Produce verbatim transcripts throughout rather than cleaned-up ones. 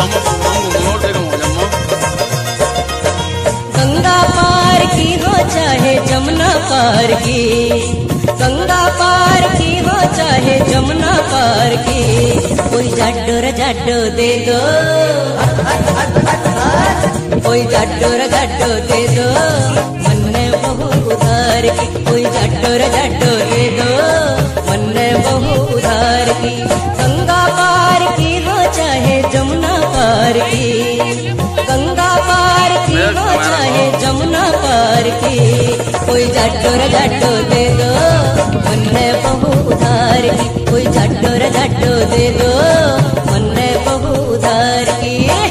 गंगा पार की हो चाहे जमुना पार की, गंगा पार की हो चाहे जमुना पार की, कोई जाडो रे जाडो दे दो, कोई जाडो रे जाडो दे दो, मन्ने बहु उधार की, कोई जाडो रे जाडो दे दो, मन्ने बहु उधार की। गंगा पार की हो चाहे जमुना पार की, गंगा पार की हो चाहे जमुना पार की, कोई जाडो रे जाडो दे दो, मन्ने बहु उधार की, कोई जाडो रे जाडो दे दो, मन्ने बहु उधार की।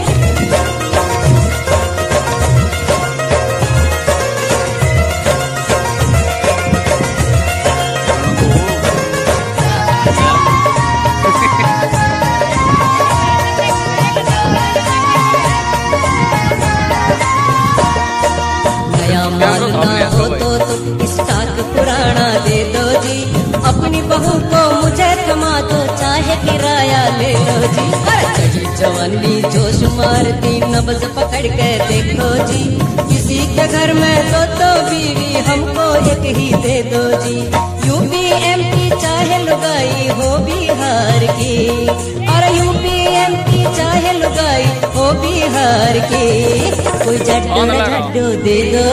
हो तो तुम स्टॉक पुराना दे दो जी, अपनी बहू को मुझे कमा दो, चाहे किराया ले लो जी। चढ़ी जवानी जोश मारती नब्ज पकड़ के देखो जी, किसी के घर में दो तो बीवी हमको एक ही दे दो जी। यूपी एमपी चाहे लुगाई हो बिहार की, और यूपी एमपी चाहे लुगाई हो बिहार की, कोई जड्डो जड्डो दे दो,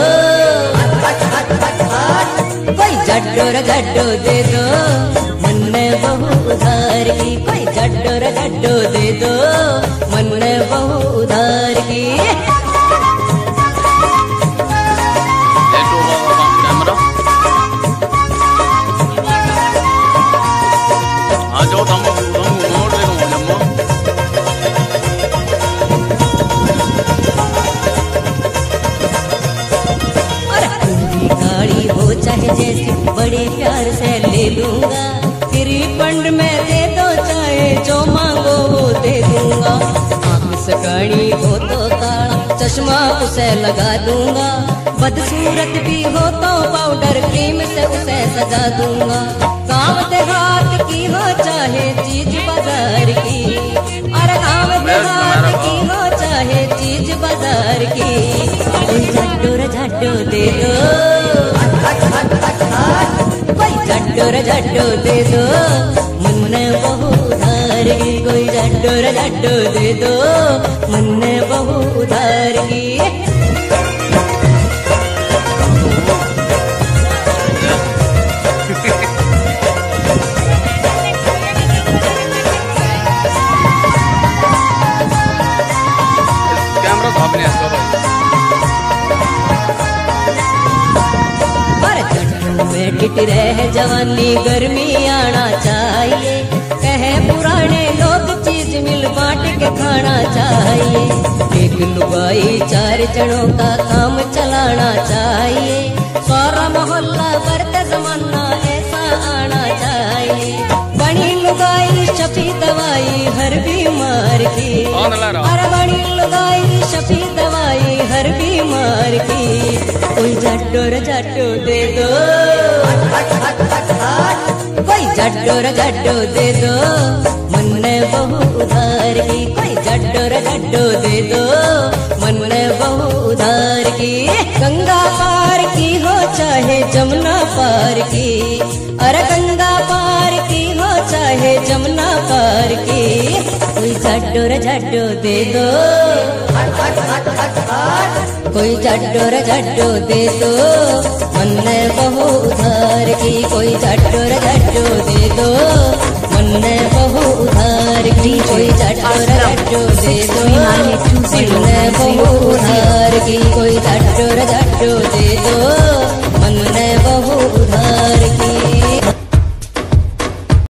कोई जड्डो रे जड्डो दे दो, मन्ने बहु उधार की, कोई जड्डो रे जड्डो दे दो, मन्ने बहु उधार की। जैसे बड़े प्यार से ले लूंगा, तेरी फंड में दे दो चाहे जो मांगो वो दे दूंगा। आँख सकानी हो तो काला चश्मा उसे लगा दूंगा, बदसूरत भी हो तो पाउडर क्रीम से उसे सजा दूंगा। गाँव देहात की हो चाहे चीज बाजार की, और गाँव देहात की हो चाहे चीज बाजार की, कोई झड्डो रे झड्डो दे दो, कोई झड्डो रे झड्डो दे दो, मन्ने बहु उधार की, कोई झड्डो रे झड्डो दे दो, मन्ने बहु उधार की। कैमरा सामने आएगा भाई। टिट रहे जवानी गर्मी आना चाहिए, कहे पुराने लोग चीज मिल बांट के खाना चाहिए। एक लुगाई चार जनों का काम चलाना चाहिए, सारा मोहल्ला बढ़ते जमाना ऐसा आना चाहिए। बड़ी लुगाई शफी दवाई हर बीमार की, और बड़ी लुगाई शफी दवाई हर बीमार की, कोई झड्डो रे झड्डो दे दो, कोई झड्डो रे झड्डो दे दो, मन्ने बहु उधार की, कोई झड्डो रे झड्डो दे दो, मन्ने बहु उधार की। गंगा पार की हो चाहे जमुना पार की, अरे गंगा पार की हो चाहे जमुना पार की, कोई झड्डो रे झड्डो दे दो, कोई झड्डो रे झड्डो दे दो, मन्ने बहु उधार की, कोई झड्डो रे झड्डो दे दो, मन्ने बहु उधार की, कोई झड्डो रे झड्डो दे दो, मन्ने बहु उधार की, कोई झड्डो रे झड्डो दे दो, मन्ने बहु उधार की।